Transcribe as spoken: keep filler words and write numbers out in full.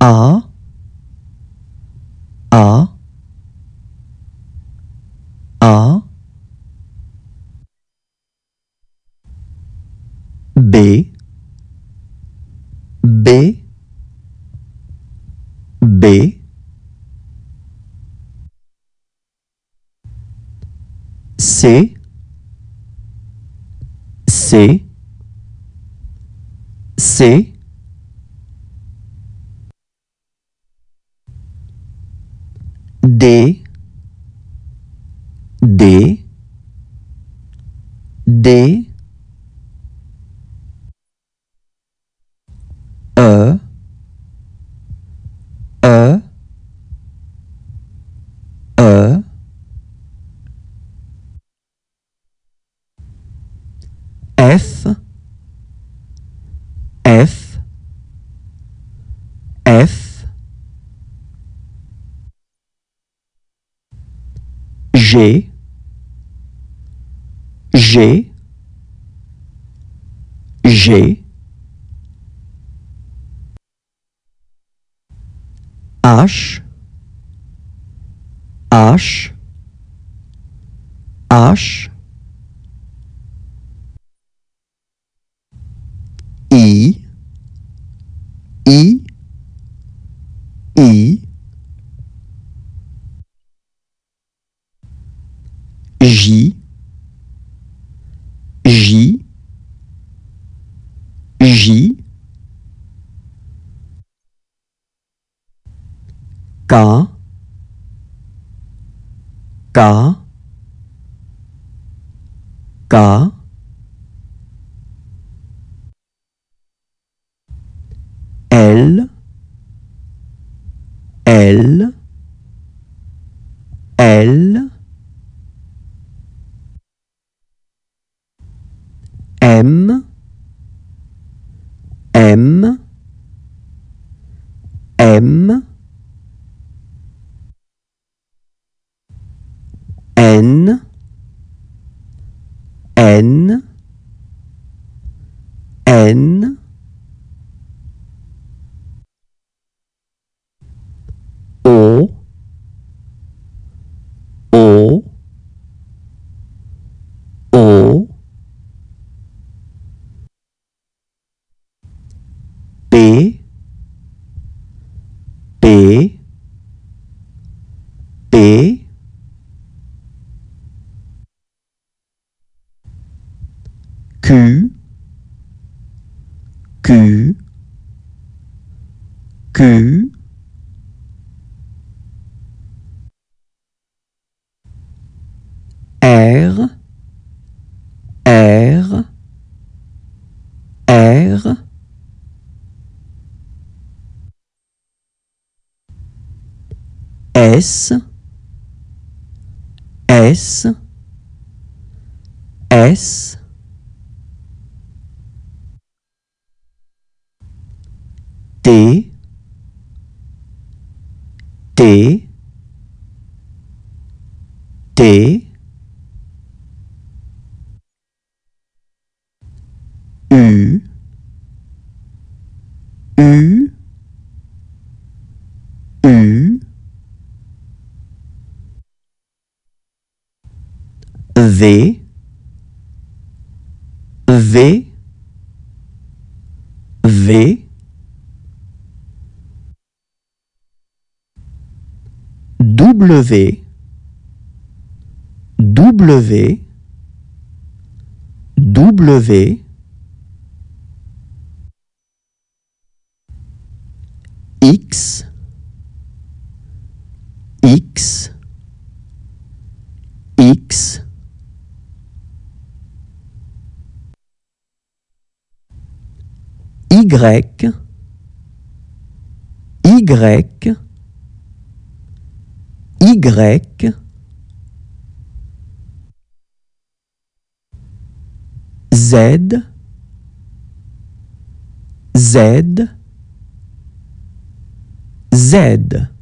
A, A, A, B, B, B, C, C, C, D, D, D, E, E, E, F, F, F, G, G, G, H, H, H, I, I, I, J, J, J, K, K, K, L, L, L, M, M, M, N, N, N, O, O, O, P, P, P, Q, Q, Q, R, R, R, S, S, S, T, T, T, U, U, U, V, V, V, W, W, W, X, X, X, Y, Y, Y, Z, Z, Z.